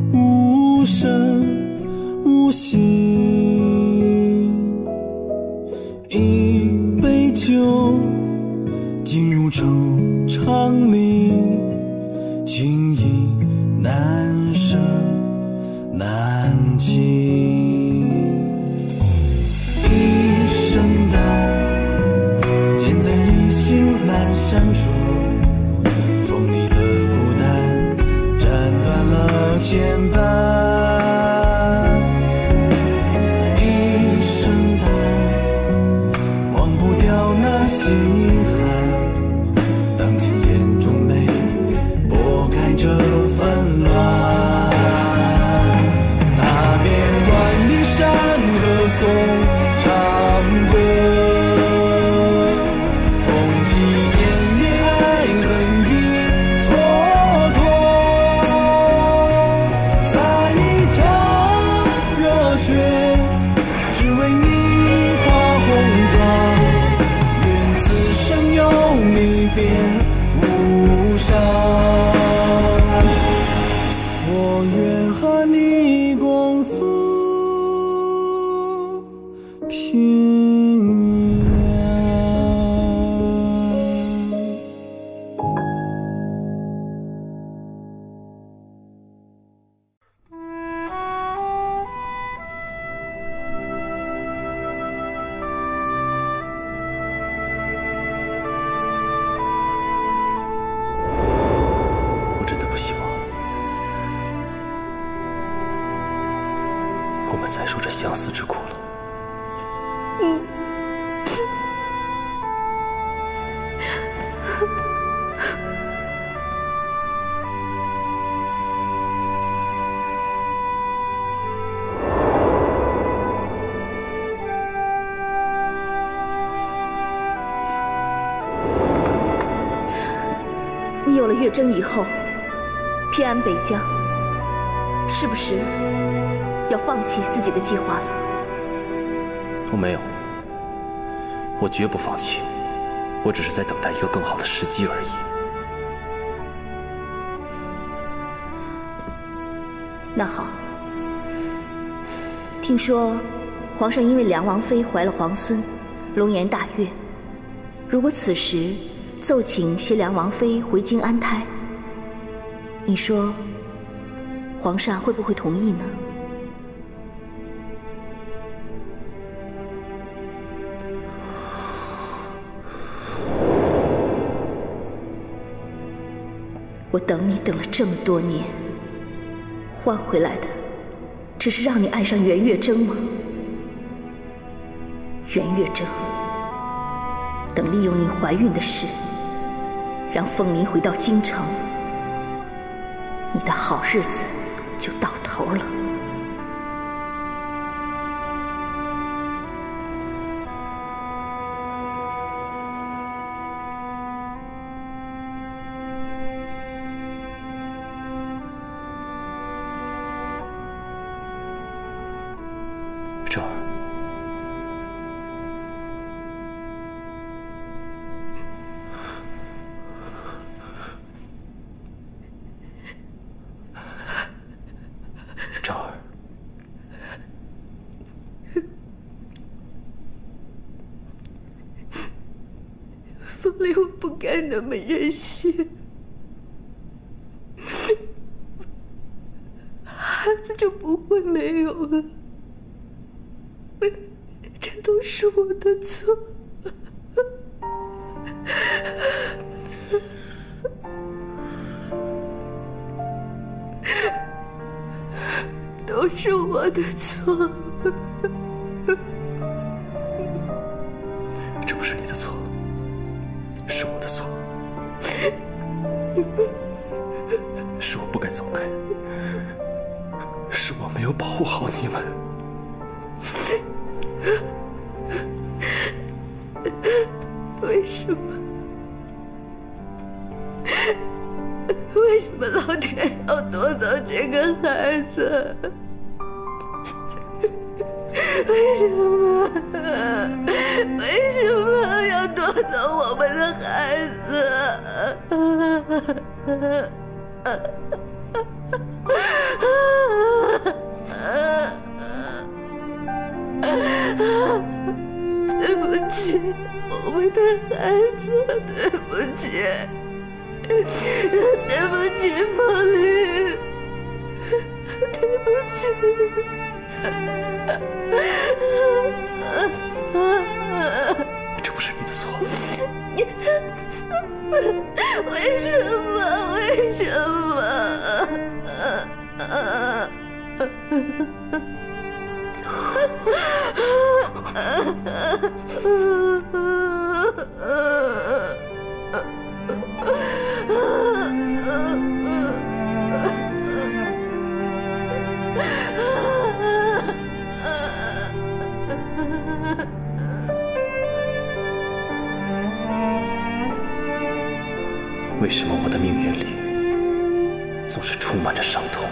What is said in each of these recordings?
无声无息，一杯酒进入惆怅里，情意难舍难弃。一声叹，剑在离心阑珊处，锋利的孤单斩断了牵绊。一声叹，忘不掉那些遗憾，当今眼中泪拨开这纷乱。踏遍万里山河颂长歌，风起烟灭爱恨已蹉跎，洒一腔热血，只为你化红妆。愿此生有你便无伤。我愿和你共赴天涯。 我真的不希望我们再受这相思之苦了。 你有了月征以后，偏安北疆，是不是要放弃自己的计划了？ 我没有，我绝不放弃，我只是在等待一个更好的时机而已。 那好，听说皇上因为梁王妃怀了皇孙，龙颜大悦。如果此时奏请携梁王妃回京安胎，你说皇上会不会同意呢？我等你等了这么多年，换回来的只是让你爱上袁月征吗？袁月征，等利用你怀孕的事，让凤鸣回到京城，你的好日子就到头了。 这儿，这儿， 凤鸣，我不该那么任性，孩子就不会没有了。这都是我的错，都是我的错。 这不是你的错，是我的错，是我不该走开，是我没有保护好你们。 为什么？为什么老天要夺走这个孩子？为什么？为什么要夺走我们的孩子？ 对不起。 这不是你的错。 为什么？为什么？ 为什么我的命运里总是充满着伤痛？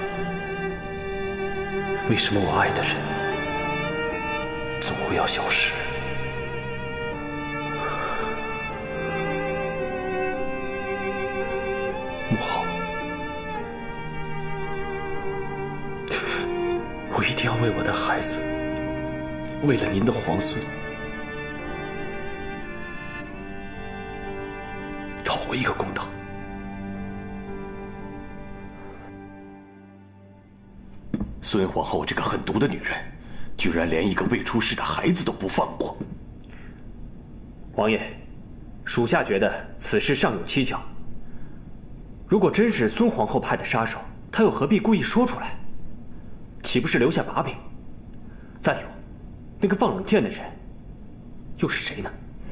为什么我爱的人总会要消失？穆浩，我一定要为我的孩子，为了您的皇孙，讨回一个公道。 孙皇后这个狠毒的女人，居然连一个未出世的孩子都不放过。 王爷，属下觉得此事尚有蹊跷。如果真是孙皇后派的杀手，她又何必故意说出来？岂不是留下把柄？再有，那个放冷箭的人又是谁呢？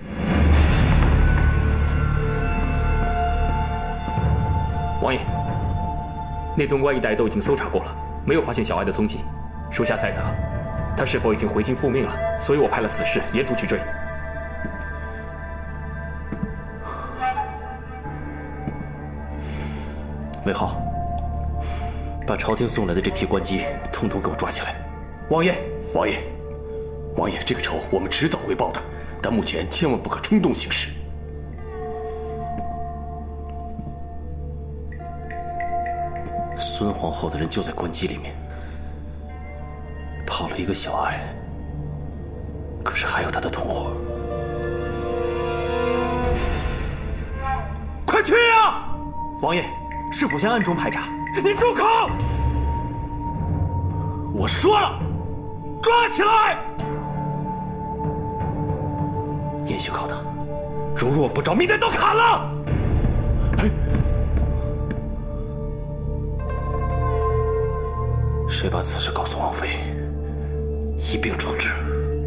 王爷，内东关一带都已经搜查过了，没有发现小爱的踪迹。属下猜测，她是否已经回京复命了？所以我派了死士沿途去追。 魏浩，把朝廷送来的这批官机统统给我抓起来。 王爷， 王爷，王爷，这个仇我们迟早会报的，但目前千万不可冲动行事。 孙皇后的人就在官机里面，跑了一个小爱，可是还有她的同伙。 快去呀！王爷，是否先暗中排查？你住口！我说了，抓起来！ 严刑拷打， 如若不招，命带都砍了！哎， 谁把此事告诉王妃，一并处置。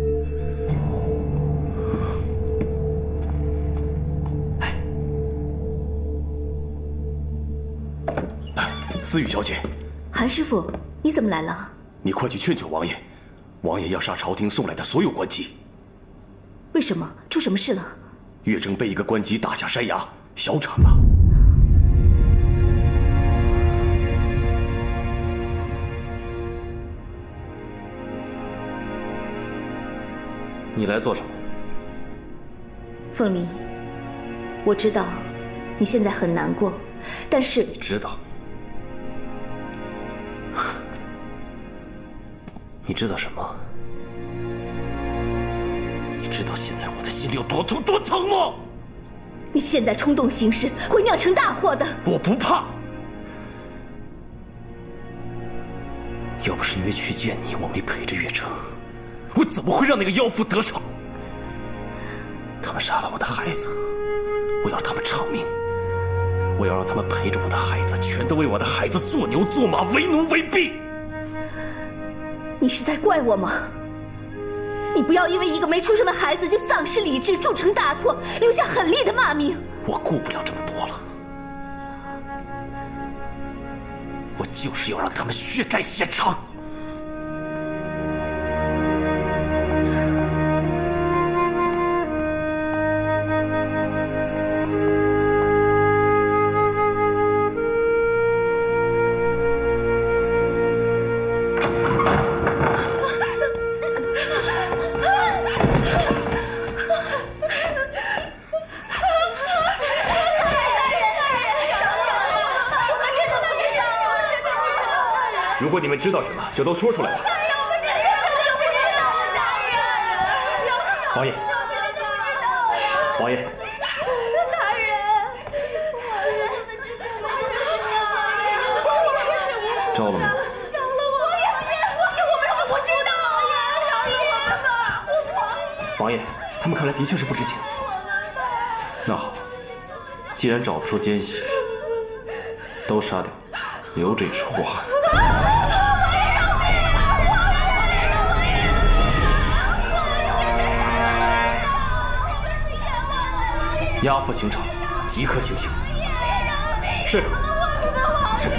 思雨小姐， 韩师傅，你怎么来了？ 你快去劝劝王爷，王爷要杀朝廷送来的所有官机。 为什么？出什么事了？ 岳征被一个官机打下山崖，小产了。 你来做什么？ 凤离，我知道你现在很难过，但是你知道？你知道什么？你知道现在我的心里有多痛多疼吗？ 你现在冲动行事会酿成大祸的。 我不怕。要不是因为去见你，我没陪着岳征，我怎么会让那个妖妇得逞？他们杀了我的孩子，我要让他们偿命，我要让他们陪着我的孩子，全都为我的孩子做牛做马，为奴为婢。 你是在怪我吗？你不要因为一个没出生的孩子就丧失理智，铸成大错，留下狠厉的骂名。 我顾不了这么多了，我就是要让他们血债血偿。 如果你们知道什么，就都说出来吧。王爷，王爷， 大人， 招了吗？ 饶了我！我不知道啊！饶了我们吧！ 王爷，他们看来的确是不知情。 那好，既然找不出奸细，都杀掉，留着也是祸害。押赴刑场，即刻行刑。是。是。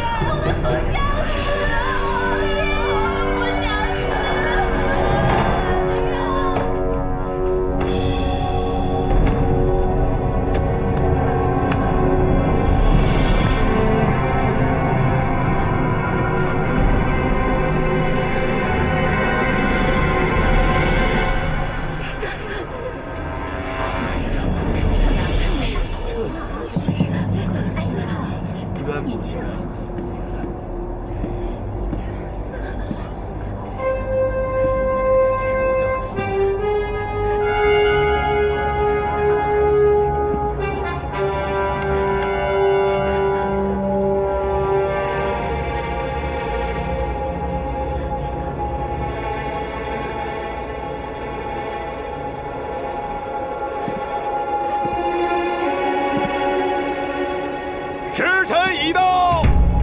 时辰已到，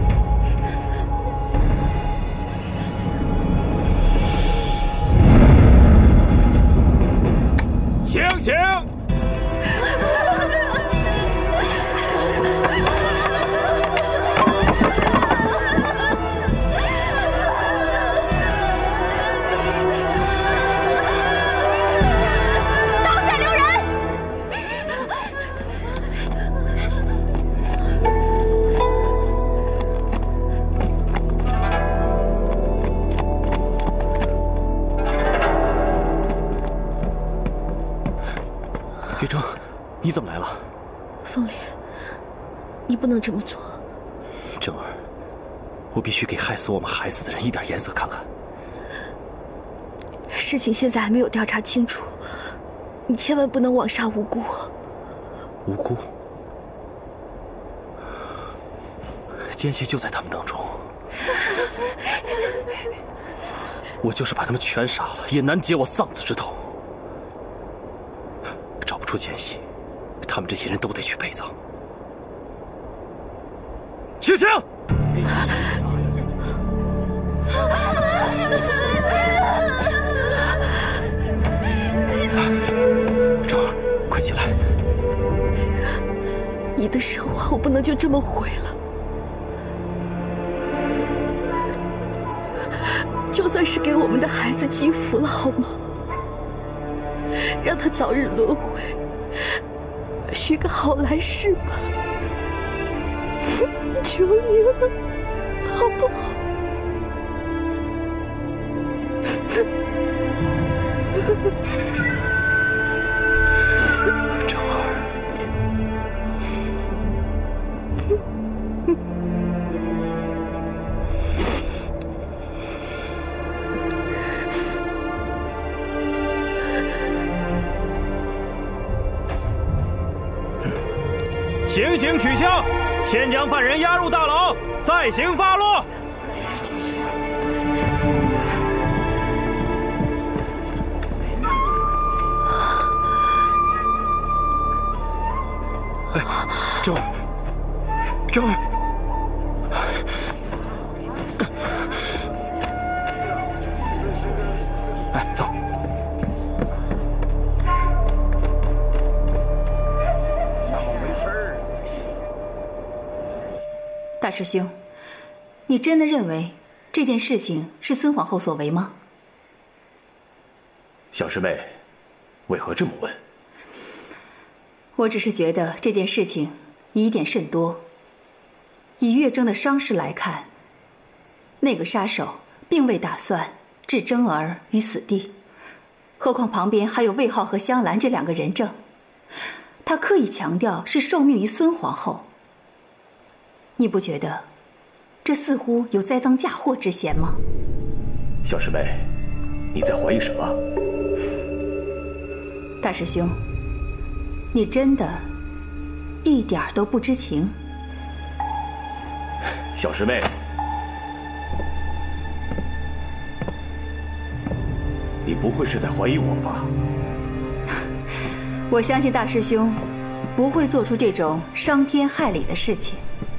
行刑！ 月征，你怎么来了？ 凤莲，你不能这么做。 征儿，我必须给害死我们孩子的人一点颜色看看。 事情现在还没有调查清楚，你千万不能枉杀无辜。 无辜？奸细就在他们当中，我就是把他们全杀了，也难解我丧子之痛。找不出奸细，他们这些人都得去陪葬。行刑！征儿，快起来！ 你的生活我不能就这么毁了。就算是给我们的孩子积福了，好吗？让他早日轮回，许个好来世吧，求你了，好不好？ 征儿， 行刑取枪，先将犯人押入大牢，再行发落。 哎，征儿，征儿，哎，走。 大师兄，你真的认为这件事情是孙皇后所为吗？ 小师妹，为何这么问？ 我只是觉得这件事情疑点甚多。以月征的伤势来看，那个杀手并未打算置征儿于死地，何况旁边还有魏浩和香兰这两个人证，他刻意强调是受命于孙皇后。你不觉得这似乎有栽赃嫁祸之嫌吗？ 小师妹，你在怀疑什么？ 大师兄，你真的一点都不知情？ 小师妹， 不会是在怀疑我吧？ 我相信大师兄不会做出这种伤天害理的事情，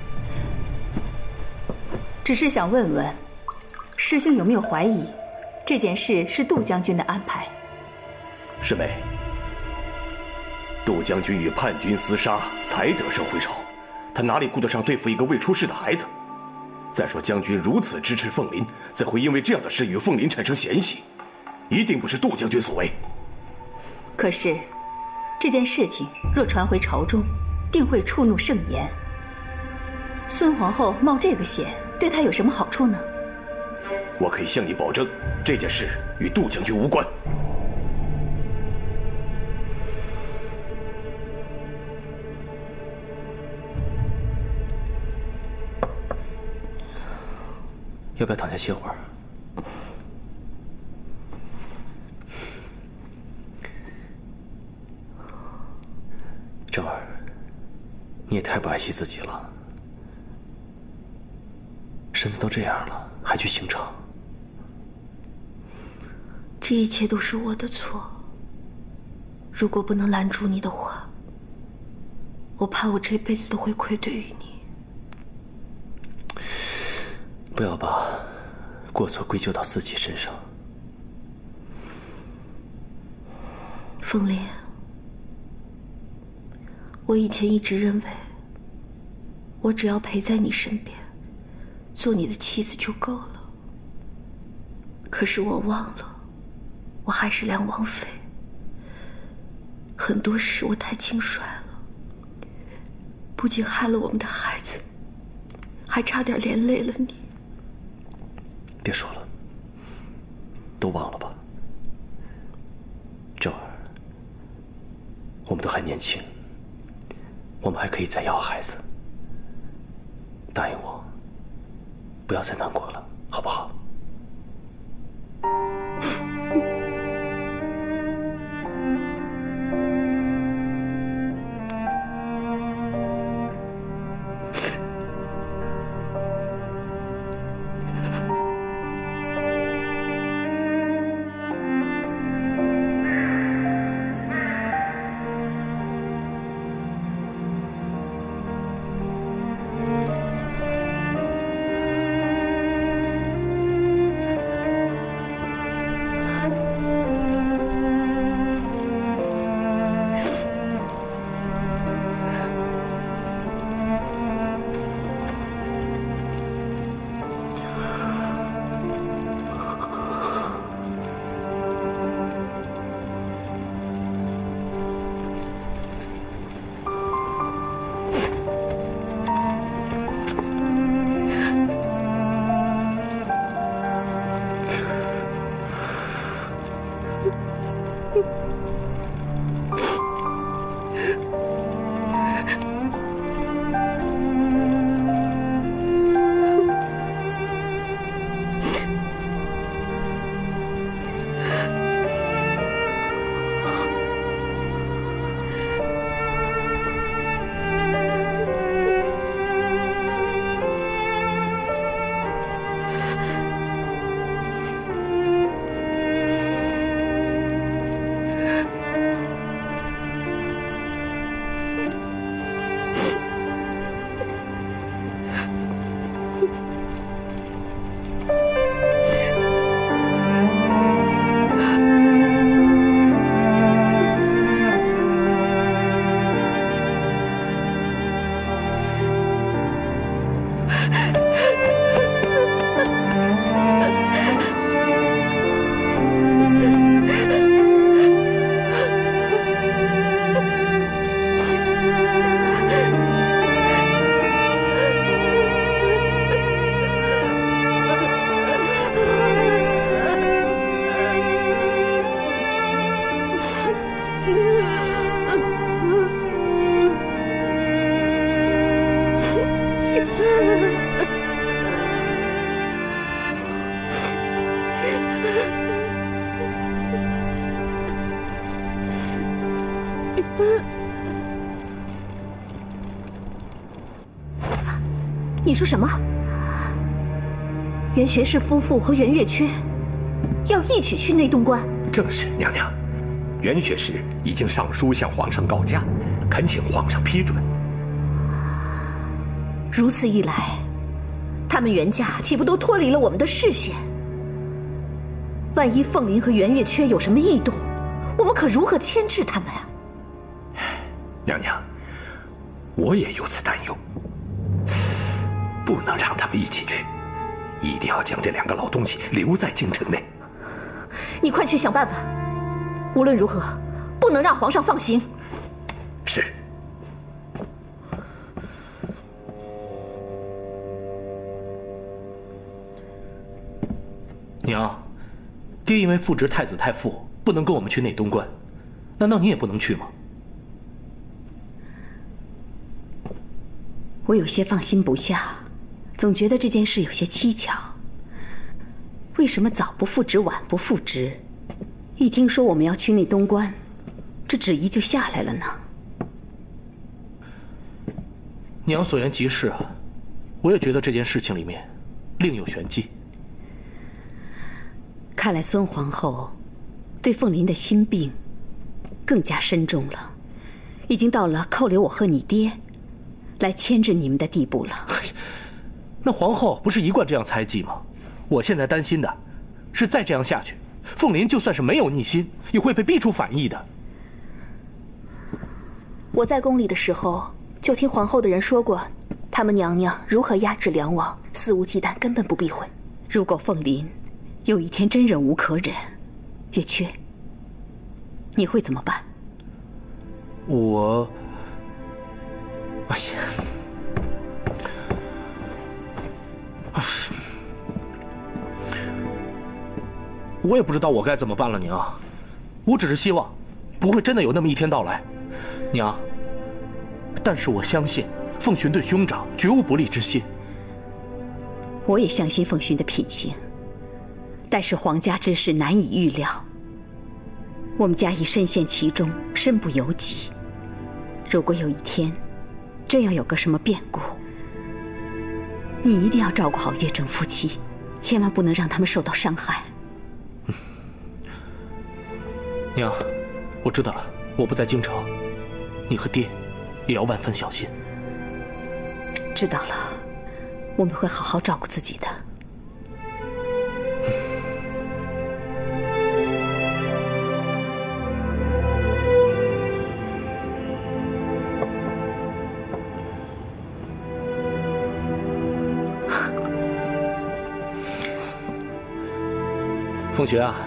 只是想问问，师兄有没有怀疑这件事是杜将军的安排？ 师妹，杜将军与叛军厮杀，才得胜回朝，他哪里顾得上对付一个未出世的孩子？再说将军如此支持凤林，怎会因为这样的事与凤林产生嫌隙？一定不是杜将军所为。 可是，这件事情若传回朝中，定会触怒圣颜。孙皇后冒这个险，对她有什么好处呢？ 我可以向你保证，这件事与杜将军无关。 要不要躺下歇会儿？正儿，你也太不爱惜自己了，身子都这样了，还去刑场？ 这一切都是我的错。如果不能拦住你的话，我怕我这辈子都会愧对于你。 不要把过错归咎到自己身上。 凤莲，我以前一直认为，我只要陪在你身边，做你的妻子就够了。可是我忘了，我还是梁王妃。很多事我太轻率了，不仅害了我们的孩子，还差点连累了你。 别说了，都忘了吧。正儿，我们都还年轻，我们还可以再要孩子。答应我，不要再难过了，好不好？ 你说什么？袁学士夫妇和袁月缺要一起去内洞关？ 正是，娘娘。袁学士已经上书向皇上告假，恳请皇上批准。 如此一来，他们袁家岂不都脱离了我们的视线？万一凤林和袁月缺有什么异动，我们可如何牵制他们啊？ 娘娘，我也有此担忧，不能让他们一起去，一定要将这2个老东西留在京城内。 你快去想办法，无论如何，不能让皇上放心。 是。 娘，爹因为父执太子太傅，不能跟我们去内东关，难道你也不能去吗？ 我有些放心不下，总觉得这件事有些蹊跷。为什么早不复职，晚不复职？一听说我们要去内东关，这旨意就下来了呢。 娘所言极是啊，我也觉得这件事情里面另有玄机。 看来孙皇后对凤林的心病更加深重了，已经到了扣留我和你爹来牵制你们的地步了。 那皇后不是一贯这样猜忌吗？我现在担心的是再这样下去，凤林就算是没有逆心，也会被逼出反意的。 我在宫里的时候就听皇后的人说过，他们娘娘如何压制梁王，肆无忌惮，根本不避讳。 如果凤林有一天真忍无可忍，月缺，你会怎么办？ 我也不知道我该怎么办了，娘。我只是希望不会真的有那么一天到来，娘。但是我相信凤寻对兄长绝无不利之心。 我也相信凤寻的品行，但是皇家之事难以预料，我们家已深陷其中，身不由己。如果有一天真要有个什么变故，你一定要照顾好岳正夫妻，千万不能让他们受到伤害。 娘，我知道了，我不在京城，你和爹也要万分小心。 知道了，我们会好好照顾自己的。 凤学啊，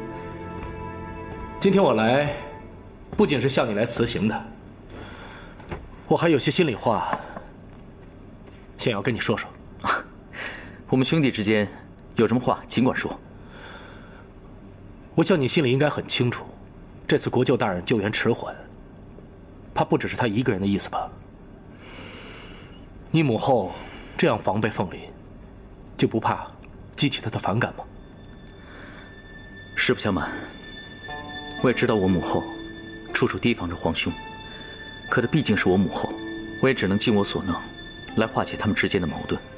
今天我来，不仅是向你来辞行的，我还有些心里话想要跟你说说。 我们兄弟之间有什么话尽管说。 我想你心里应该很清楚，这次国舅大人救援迟缓，怕不只是他一个人的意思吧？你母后这样防备凤林，就不怕激起他的反感吗？ 实不相瞒，我也知道我母后处处提防着皇兄，可她毕竟是我母后，我也只能尽我所能来化解他们之间的矛盾。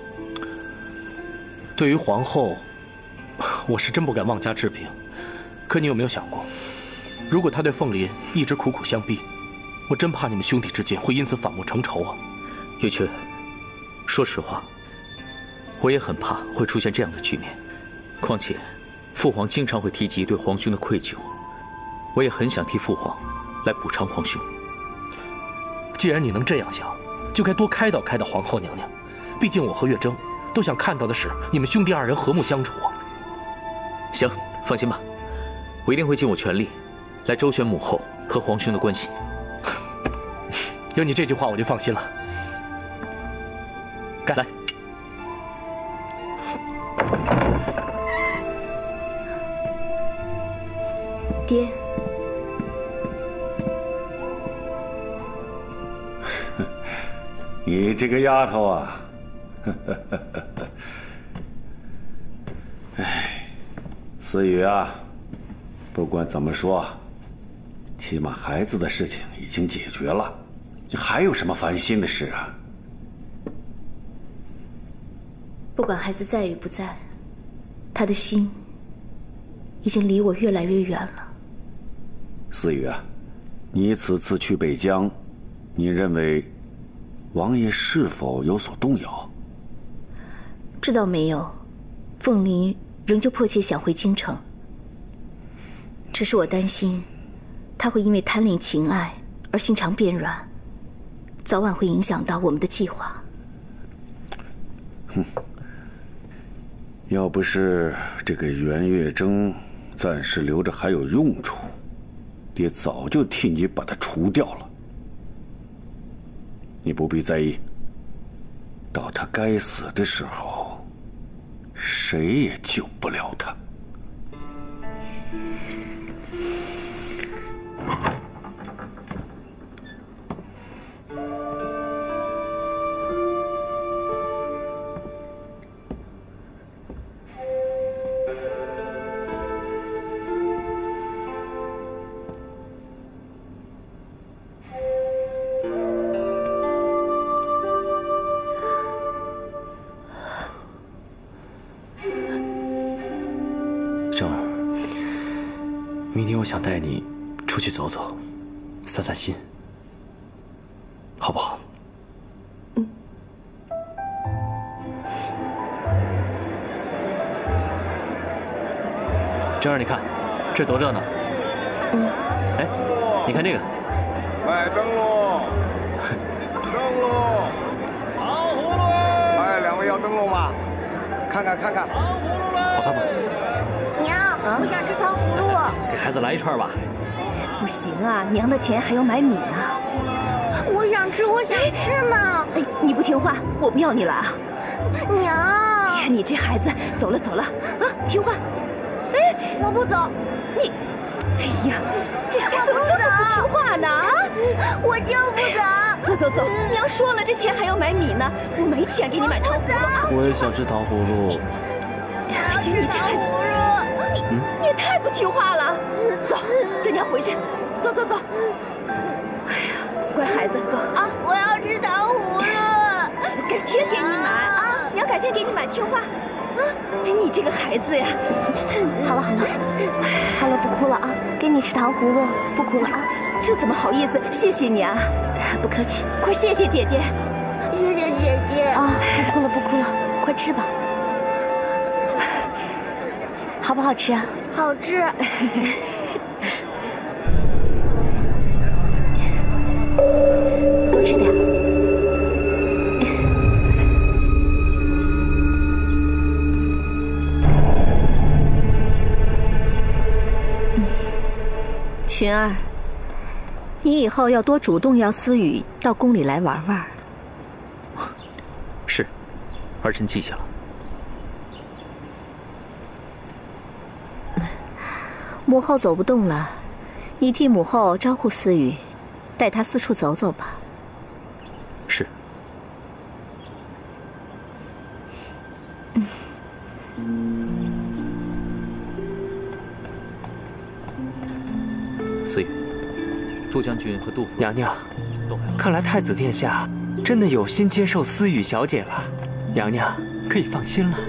对于皇后，我是真不敢妄加置评。可你有没有想过，如果她对凤林一直苦苦相逼，我真怕你们兄弟之间会因此反目成仇啊！ 月缺，说实话，我也很怕会出现这样的局面。况且，父皇经常会提及对皇兄的愧疚，我也很想替父皇来补偿皇兄。 既然你能这样想，就该多开导开导皇后娘娘。毕竟我和月征都想看到的是你们兄弟二人和睦相处啊。 行，放心吧，我一定会尽我全力来周旋母后和皇兄的关系。 有你这句话，我就放心了。干！来。 爹， 你这个丫头啊，哎，思雨啊，不管怎么说，起码孩子的事情已经解决了，你还有什么烦心的事啊？ 不管孩子在与不在，他的心已经离我越来越远了。 思雨啊，你此次去北疆，你认为王爷是否有所动摇？ 这倒没有，凤林仍旧迫切想回京城。只是我担心，他会因为贪恋情爱而心肠变软，早晚会影响到我们的计划。 要不是这个袁月征暂时留着还有用处，爹早就替你把他除掉了。你不必在意，到他该死的时候，谁也救不了他。 正儿，明天我想带你出去走走，散散心，好不好？正儿，你看，这多热闹！哎，你看这个， 卖灯笼，灯笼， 糖葫芦！ 哎，两位要灯笼吗？看看看看， 好看吗？ 娘，我想吃糖葫芦。 给孩子来一串吧。 不行啊，娘的钱还要买米呢。 我想吃嘛！ 哎，你不听话，我不要你了啊！ 娘， 哎呀，你这孩子，走了啊，听话。 哎，我不走。 你，哎呀，这孩子怎么这么不听话呢？啊， 我就不走。 走，娘说了，这钱还要买米呢，我没钱给你买糖葫芦啊。 我也想吃糖葫芦。 哎呀，你这孩子，你也太不听话了。走，跟娘回去。走。哎呀，乖孩子，走啊！ 我要吃糖葫芦。 改天给你买啊，娘改天给你买，听话。啊，你这个孩子呀！ 好了，不哭了啊，给你吃糖葫芦，不哭了啊。 这怎么好意思？谢谢你啊， 不客气。 快谢谢姐姐。 谢谢姐姐啊！不哭了，快吃吧。好不好吃啊？好吃。多吃点。 寻儿，你以后要多主动邀思雨到宫里来玩玩。 是，儿臣记下了。 母后走不动了，你替母后招呼思雨，带她四处走走吧。 是。思雨，杜将军和杜夫娘娘，看来太子殿下真的有心接受思雨小姐了，娘娘可以放心了。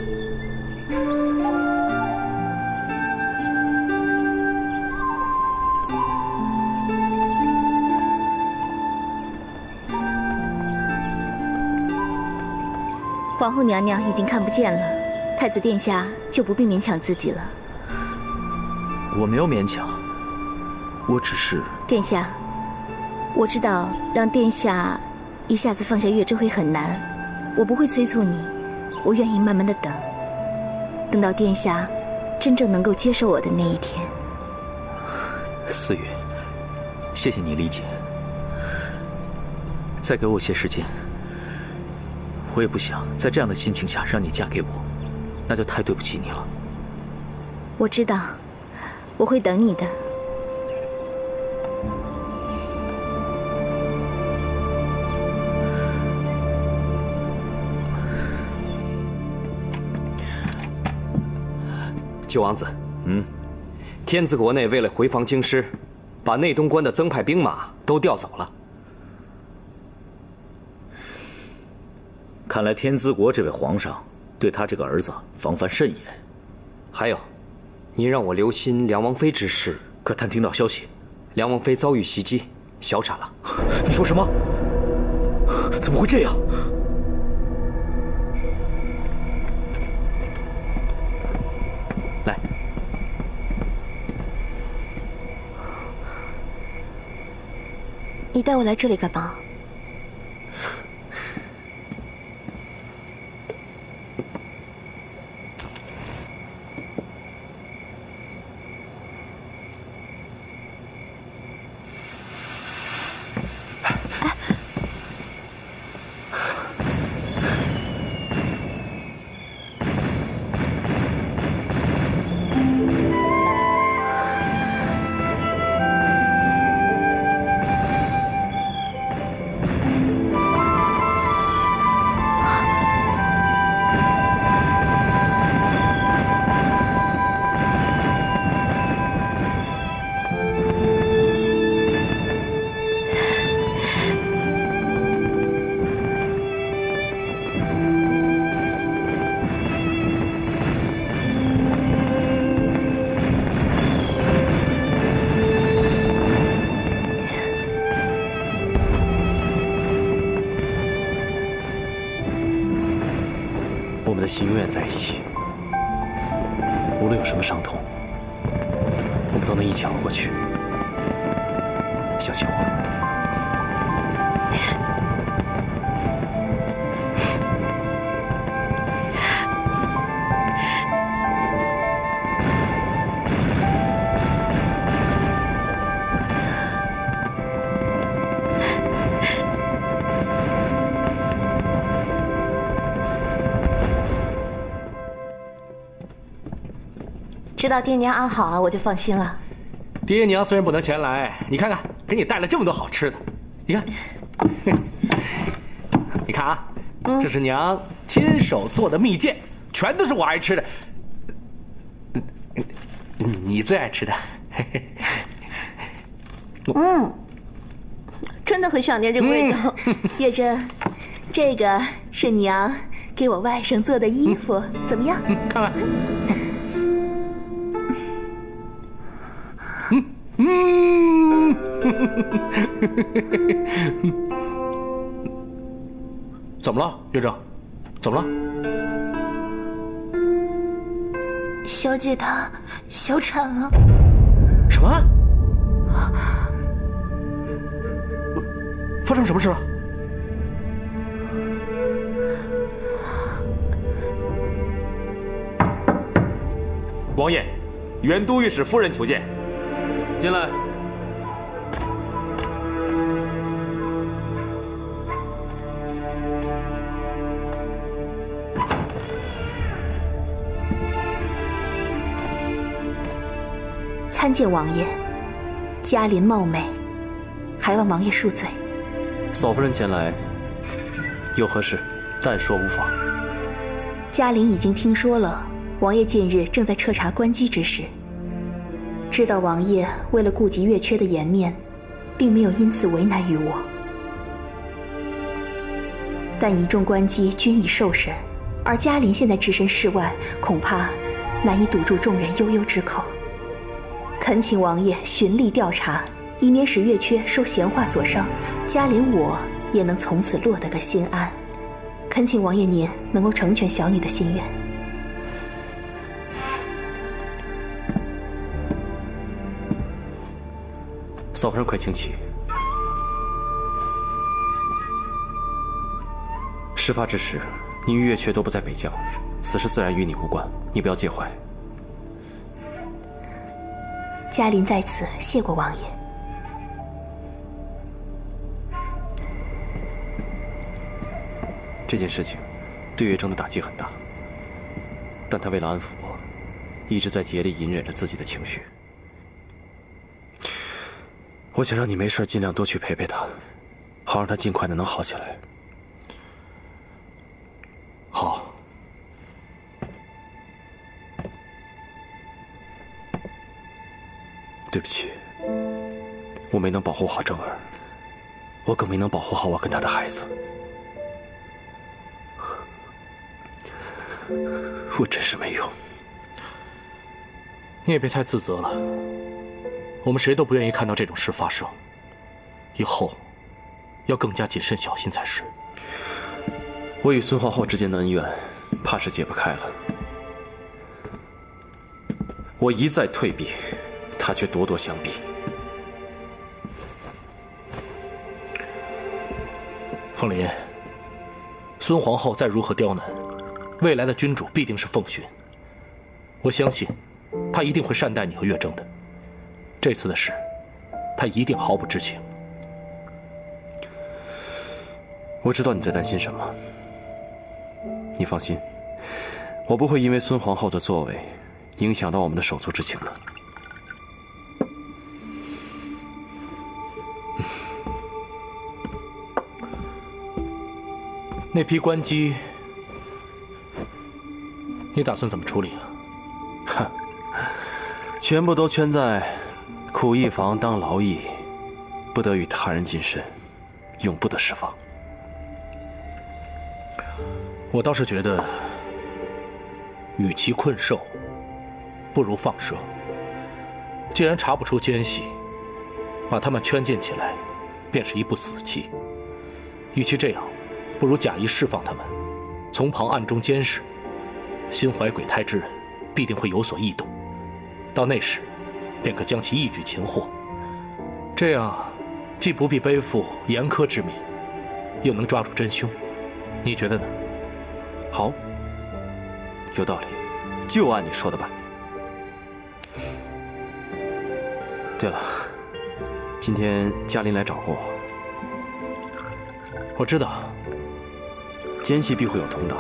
皇后娘娘已经看不见了，太子殿下就不必勉强自己了。 我没有勉强，我只是…… 殿下，我知道让殿下一下子放下月珍会很难，我不会催促你，我愿意慢慢的等，等到殿下真正能够接受我的那一天。 思雨，谢谢你理解，再给我些时间。我也不想在这样的心情下让你嫁给我，那就太对不起你了。 我知道，我会等你的。 九王子，天子国内为了回防京师，把内东关的增派兵马都调走了。 看来天资国这位皇上对他这个儿子防范甚严。 还有， 您让我留心梁王妃之事， 可探听到消息， 梁王妃遭遇袭击，小产了。 你说什么？怎么会这样？来， 你带我来这里干嘛？ 我们的心永远在一起，无论有什么伤痛，我们都能一起熬过去。相信我。 知道爹娘安好啊，我就放心了。 爹娘虽然不能前来，你看看，给你带了这么多好吃的，你看，你看啊，这是娘亲手做的蜜饯，全都是我爱吃的，你最爱吃的。 真的很想念这个味道。月珍，这个是娘给我外甥做的衣服，怎么样？ 看看。怎么了，月正？怎么了？ 小姐她小产了。 什么？发生什么事了？ 王爷，元都御史夫人求见。 进来。 参见王爷，嘉林貌美，还望王爷恕罪。 嫂夫人前来，有何事？但说无妨。 嘉林已经听说了王爷近日正在彻查关机之事，知道王爷为了顾及月缺的颜面，并没有因此为难于我。但一众关机均已受审，而嘉林现在置身事外，恐怕难以堵住众人悠悠之口。恳请王爷循例调查，以免使月缺受闲话所伤，嘉林我也能从此落得个心安。恳请王爷您能够成全小女的心愿。 嫂夫人，快请起。事发之时，你与月缺都不在北疆，此事自然与你无关，你不要介怀。 嘉林在此谢过王爷。 这件事情对月正的打击很大，但他为了安抚我，一直在竭力隐忍着自己的情绪。我想让你没事尽量多去陪陪他，好让他尽快的能好起来。好。对不起，我没能保护好正儿，我更没能保护好我跟他的孩子。我真是没用。 你也别太自责了，我们谁都不愿意看到这种事发生，以后要更加谨慎小心才是。 我与孙皇后之间的恩怨，怕是解不开了。我一再退避，她却咄咄相逼。 凤林，孙皇后再如何刁难，未来的君主必定是凤勋。我相信，她一定会善待你和月正的。这次的事，她一定毫不知情。 我知道你在担心什么。你放心，我不会因为孙皇后的作为，影响到我们的手足之情的。 那批官机，你打算怎么处理啊？ 哼，全部都圈在苦役房当劳役，不得与他人近身，永不得释放。 我倒是觉得，与其困兽，不如放蛇。既然查不出奸细，把他们圈禁起来，便是一步死棋。与其这样，不如假意释放他们，从旁暗中监视。心怀鬼胎之人，必定会有所异动。到那时，便可将其一举擒获。这样，既不必背负严苛之名，又能抓住真凶。你觉得呢？ 好，有道理，就按你说的办。对了，今天嘉林来找过我。 我知道， 奸细必会有同党，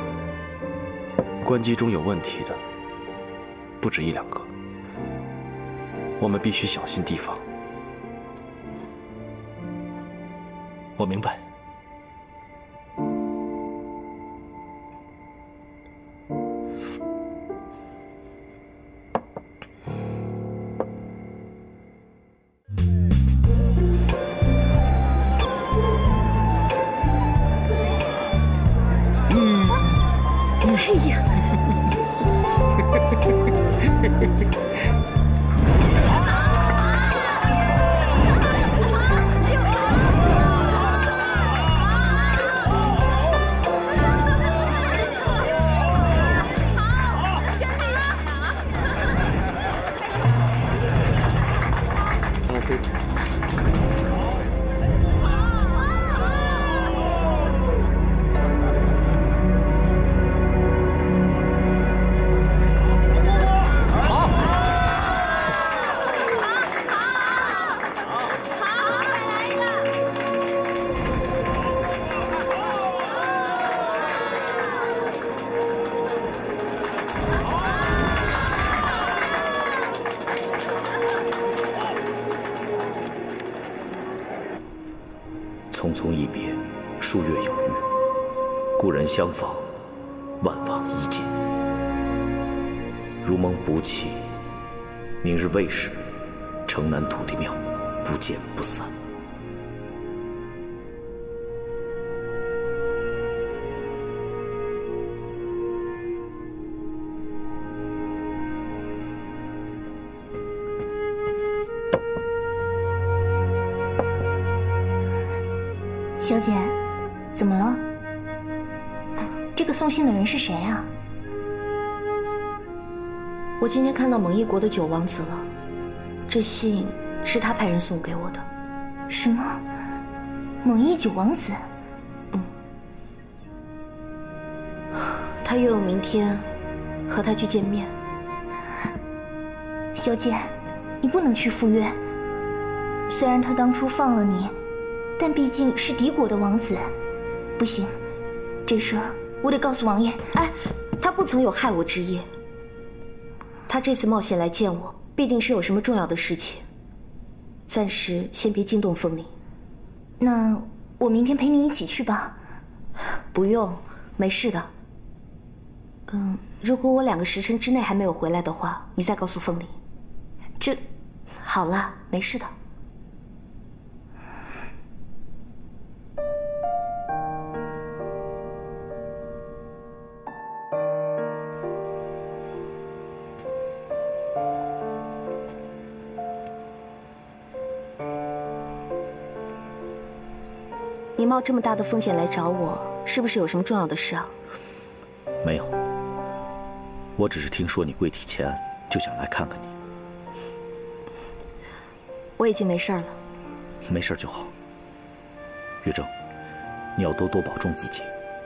官机中有问题的不止一两个，我们必须小心提防。 我明白。 哎呀！ 匆匆一别，数月有余。故人相访，万望一见。如蒙补启，明日未时，城南土地庙，不见不散。 小姐，怎么了？这个送信的人是谁啊？ 我今天看到蒙毅国的九王子了，这信是他派人送给我的。 什么？蒙毅九王子？ 他约我明天和他去见面。 小姐，你不能去赴约。虽然他当初放了你，但毕竟是敌国的王子，不行，这事儿我得告诉王爷。 哎，他不曾有害我之意。他这次冒险来见我，必定是有什么重要的事情。暂时先别惊动风铃。 那我明天陪你一起去吧。 不用，没事的。如果我2个时辰之内还没有回来的话，你再告诉风铃。这，好了，没事的。 你冒这么大的风险来找我，是不是有什么重要的事啊？ 没有，我只是听说你贵体欠安，就想来看看你。 我已经没事了。 没事就好。月正，你要多多保重自己。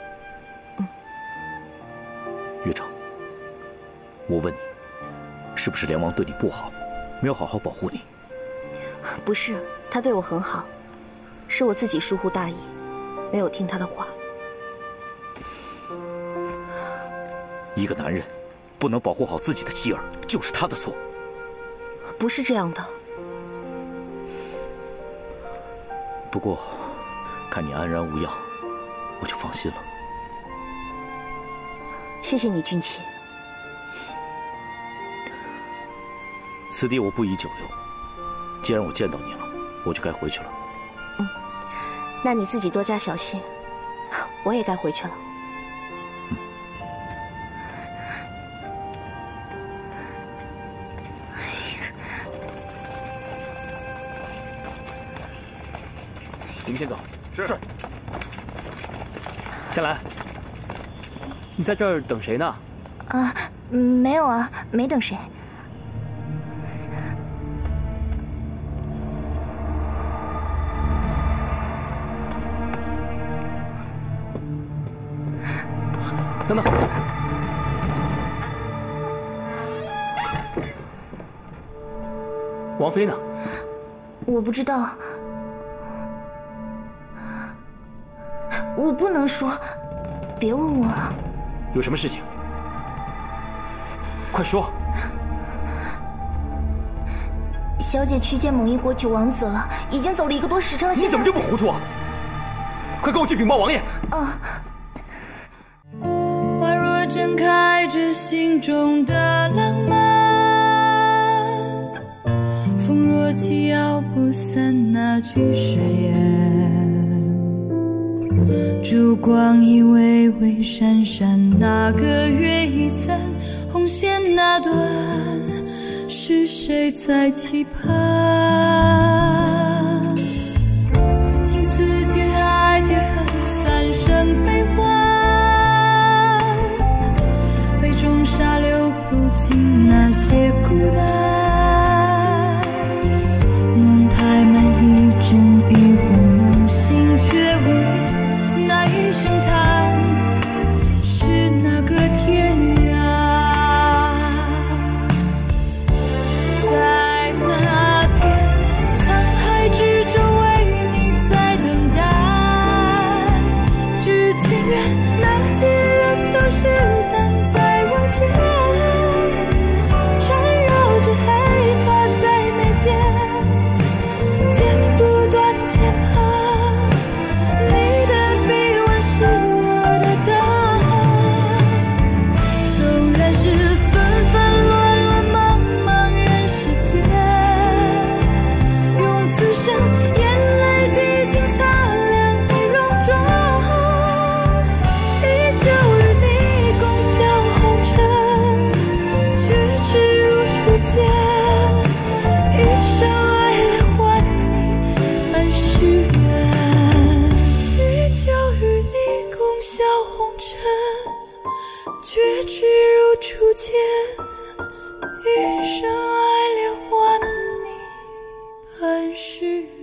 月正，我问你，是不是梁王对你不好，没有好好保护你？ 不是，他对我很好，是我自己疏忽大意，没有听他的话。 一个男人不能保护好自己的妻儿，就是他的错。 不是这样的。 不过，看你安然无恙，我就放心了。 谢谢你，俊奇。 此地我不宜久留，既然我见到你了，我就该回去了。 那你自己多加小心，我也该回去了。 你们先走。是。夏兰，你在这儿等谁呢？ 啊，没有啊，没等谁。 等等。王妃呢？ 我不知道。我不能说，别问我了。 有什么事情？快说！ 小姐去见蒙毅国9王子了，已经走了1个多时辰了。 你怎么这么糊涂啊？快跟我去禀报王爷！ 啊！ 花若盛开着心中的浪漫，风若起摇不散那句誓言。烛光已微微闪闪，那个月已残，红线那端是谁在期盼？情丝结爱结恨，三生悲欢，杯中沙流不尽那些孤单，梦太满一真一魂，梦醒却无言。那一声叹，是那个天涯，在那片沧海之中为你在等待，只情愿那结缘都是等在我肩，缠绕着黑发在眉间，剪不断牵绊。决志如初见，一生爱恋还你半世缘。